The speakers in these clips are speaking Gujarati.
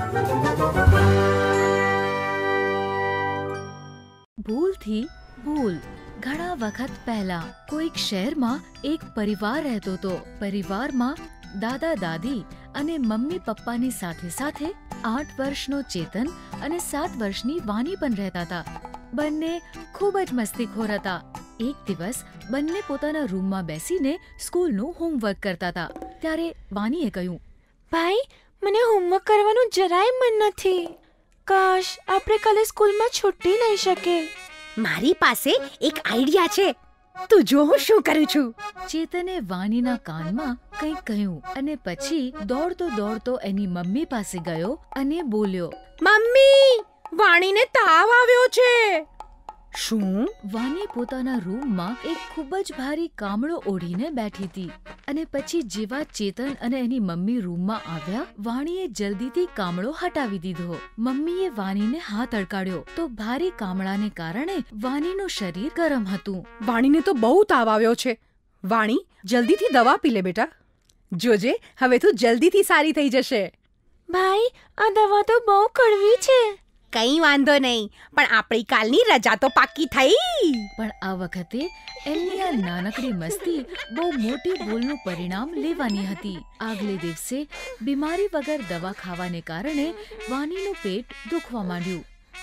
ભૂલથી ભૂલ. ઘણા વખત પહેલા કોઈક શહેરમાં એક પરિવાર રહેતો હતો. પરિવારમાં દાદા દાદી અને મમ્મી પપ્પાની સાથે સાથે 8 વર્ષનો ચેતન અને 7 વર્ષની વાની પણ રહેતા હતા. બંને ખૂબ જ મસ્તીખોર હતા. એક દિવસ બંને પોતાના રૂમમાં બેસીને સ્કૂલનું હોમવર્ક કરતા હતા. ત્યારે વાનીએ કહ્યું, ભાઈ, મને હોમવર્ક કરવાનું જરાય મન નથી. કાશ આપણે કાલે સ્કૂલમાં છુટ્ટી લઈ શકે. મારી પાસે એક આઈડિયા છે. તું જો હું શું કરું છું. ચેતને વાનીના કાનમાં કંઈક કહ્યું અને પછી દોડતો દોડતો એની મમ્મી પાસે ગયો અને બોલ્યો, મમ્મી, વાણીને તાવ આવ્યો છે. શું? વાની પોતાના રૂમમાં એક ખૂબ જ ભારી કામળો ઓઢીને બેઠી હતી અને પછી જેવા ચેતન અને એની મમ્મી રૂમમાં આવ્યા, વાણીએ જલ્દીથી કામળો હટાવી દીધો. મમ્મીએ વાનીને હાથ અડકાડ્યો તો ભારી કામળાને કારણે વાનીનું શરીર ગરમ હતું. વાણીને તો બહુ તાવ આવ્યો છે. વાણી, જલ્દીથી દવા પી લે બેટા. જોજે, હવે તું જલ્દીથી સારી થઈ જશે. ભાઈ, આ દવા તો બહુ કડવી છે. કઈ વાંધો નહીં, પણ આપણી કાલની રજા તો પાકી થઈ. પણ આ વખતે એમની આ નાનકડી મસ્તી બહુ મોટી ભૂલનું પરિણામ લેવાની હતી. આગલે દિવસે બીમારી વગર દવા ખાવાને કારણે વાનીનું પેટ દુખવા માંડ્યું.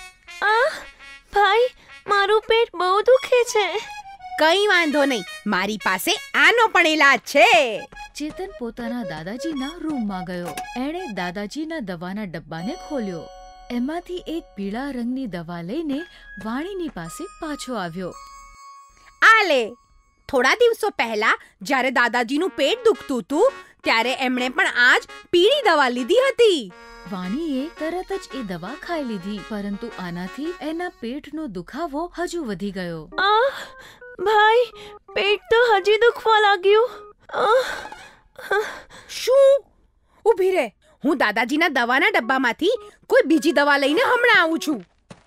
ભાઈ, મારું પેટ બહુ દુખે છે. કઈ વાંધો નહીં, મારી પાસે આનો પણ ઈલાજ છે. ચેતન પોતાના દાદાજીના રૂમમાં ગયો. એણે દાદાજીના દવાના ડબ્બાને ખોલ્યો. એમાંથી એક પીળા રંગની દવા લઈને વાણીની પાસે પાછો આવ્યો. આ લે. થોડા દિવસો પહેલા જ્યારે દાદાજીનું પેટ દુખતું હતું ત્યારે એમણે પણ આજ પીળી દવા લીધી હતી. વાણીએ તરત જ એ દવા ખાઈ લીધી, પરંતુ આનાથી એના પેટનો દુખાવો હજુ વધી ગયો. ભાઈ, પેટ તો હજી દુખવા લાગ્યું. શું? ઊભી રહે, હું દાદાજીના દવાના ડબ્બામાંથી કોઈ બીજી દવા લઈને હમણાં આવું છું.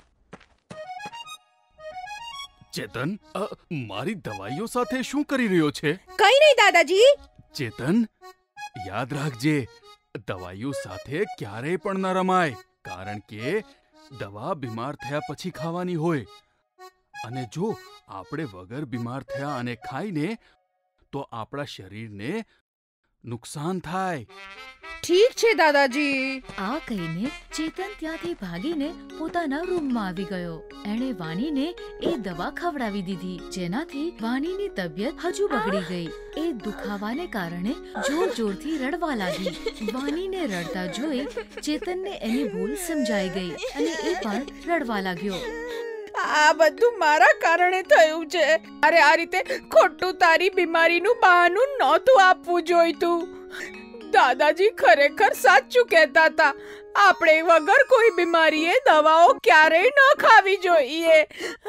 ચેતન, મારી દવાઈઓ સાથે શું કરી રહ્યો છે? કઈ નહીં દાદાજી. ચેતન, યાદ રાખજે, દવાઈઓ સાથે ક્યારેય પણ ન રમાય, કારણ કે દવા બીમાર થયા પછી ખાવાની હોય. અને જો આપણે વગર બીમાર થયા અને ખાઈને તો આપણા શરીરને નુકસાન થાય. ઠીક છે દાદાજી. આ કહીને ચેતન ત્યાંથી ભાગીને પોતાના રૂમમાં આવી ગયો. એણે વાનીને એ દવા ખવડાવી દીધી, જેનાથી વાનીની તબિયત હજુ બગડી ગઈ. એ દુખાવાને કારણે જોર જોરથી રડવા લાગી. વાનીને રડતા જોઈ ચેતનને એની ભૂલ સમજાઈ ગઈ અને એ પણ રડવા લાગ્યો. આ બધું મારા કારણે થયું છે. અરે, આ રીતે ખોટું તારી બીમારીનું બહાનું નહોતું આપવું જોઈતું. દાદાજી ખરેખર સાચું કહેતા હતા. આપણે વગર કોઈ બીમારીએ દવાઓ ક્યારેય ન ખાવી જોઈએ.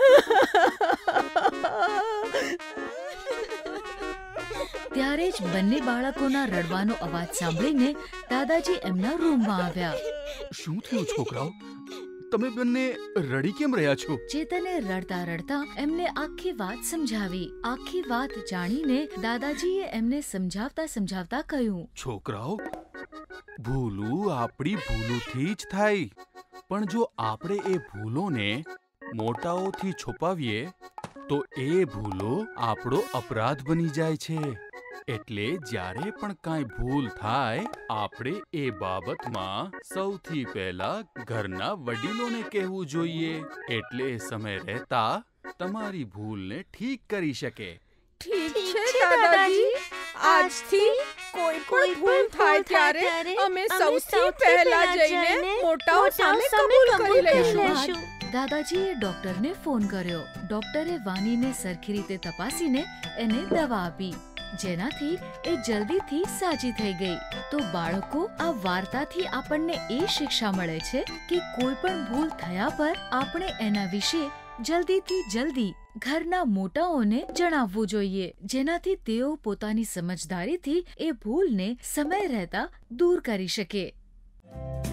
ત્યારે જ બંને બાળકોના રડવાનો અવાજ સાંભળીને દાદાજી એમના રૂમમાં આવ્યા. શું થયું છોકરાઓ? તમે બંને રડી કેમ રહ્યા છો? ચેતને રડતા રડતા એમને આખી વાત સમજાવી. આખી વાત જાણીને દાદાજીએ એમને સમજાવતા સમજાવતા કહ્યું, છોકરાઓ, ભૂલું આપણી ભૂલોથી જ થાય, પણ જો આપણે એ ભૂલોને મોટાઓથી છુપાવીએ તો એ ભૂલો આપણો અપરાધ બની જાય છે. એટલે જ્યારે પણ કાંઈ ભૂલ થાય, આપણે એ બાબતમાં સૌથી પહેલા ઘરના વડીલોને કહેવું જોઈએ, એટલે એ સમય રહેતા તમારી ભૂલને ઠીક કરી શકે. ઠીક છે દાદાજી. આજથી કોઈ ભૂલ થાય ત્યારે અમે સૌથી પહેલા જઈને મોટાઓ સામે કબૂલ કરી લઈશું. દાદાજીએ ડોક્ટરને ફોન કર્યો. ડોક્ટરે વાનીને સરખી રીતે તપાસીને એને દવા આપી, જેનાથી એ જલ્દીથી સાજી થઈ ગઈ. તો બાળકો, આ વાર્તાથી આપણને એ શિક્ષા મળે છે કે કોઈ પણ ભૂલ થયા પર આપણે એના વિશે જલ્દીથી જલ્દી ઘરના મોટાઓને જણાવવું જોઈએ, જેનાથી તેઓ પોતાની સમજદારીથી એ ભૂલને સમય રહેતા દૂર કરી શકે.